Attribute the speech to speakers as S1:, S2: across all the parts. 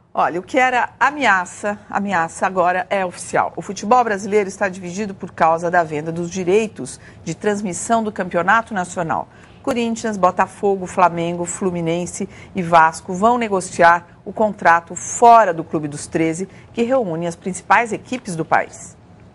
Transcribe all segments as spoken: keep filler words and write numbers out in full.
S1: Olha, o que era ameaça, ameaça agora é oficial. O futebol brasileiro está dividido por causa da venda dos direitos de transmissão do Campeonato Nacional. Corinthians, Botafogo, Flamengo, Fluminense e Vasco vão negociar o contrato fora do Clube dos treze, que reúne as principais equipes do país.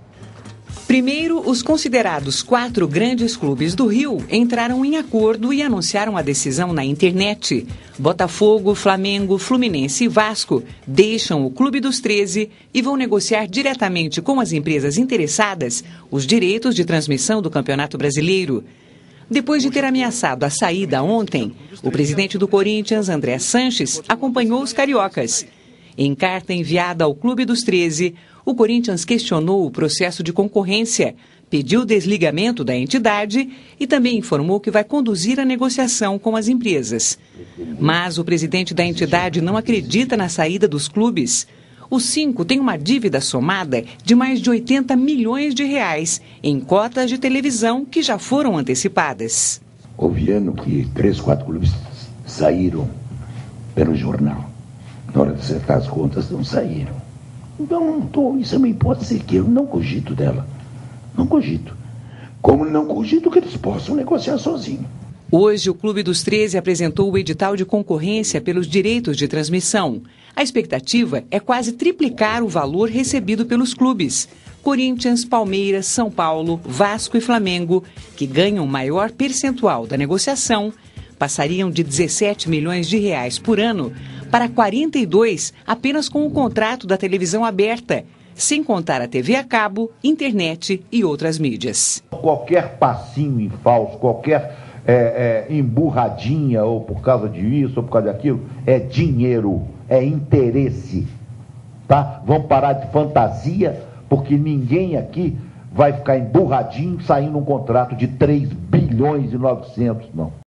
S2: Primeiro, os considerados quatro grandes clubes do Rio entraram em acordo e anunciaram a decisão na internet. Botafogo, Flamengo, Fluminense e Vasco deixam o Clube dos treze e vão negociar diretamente com as empresas interessadas os direitos de transmissão do Campeonato Brasileiro. Depois de ter ameaçado a saída ontem, o presidente do Corinthians, André Sanches, acompanhou os cariocas. Em carta enviada ao Clube dos treze, o Corinthians questionou o processo de concorrência, pediu o desligamento da entidade e também informou que vai conduzir a negociação com as empresas. Mas o presidente da entidade não acredita na saída dos clubes. Os cinco têm uma dívida somada de mais de oitenta milhões de reais em cotas de televisão que já foram antecipadas.
S3: Ouviram que três, quatro clubes saíram pelo jornal. Na hora de acertar as contas, não saíram. Então, não tô, isso é uma hipótese que eu não cogito dela. Não cogito. Como não cogito que eles possam negociar sozinhos.
S2: Hoje, o Clube dos treze apresentou o edital de concorrência pelos direitos de transmissão. A expectativa é quase triplicar o valor recebido pelos clubes. Corinthians, Palmeiras, São Paulo, Vasco e Flamengo, que ganham maior percentual da negociação, passariam de dezessete milhões de reais por ano para quarenta e dois apenas com o contrato da televisão aberta, sem contar a T V a cabo, internet e outras mídias.
S4: Qualquer passinho em falso, qualquer é, é, emburradinha, ou por causa disso, ou por causa daquilo, é dinheiro, é interesse. Tá? Vamos parar de fantasia, porque ninguém aqui vai ficar emburradinho saindo um contrato de três bilhões e novecentos, não.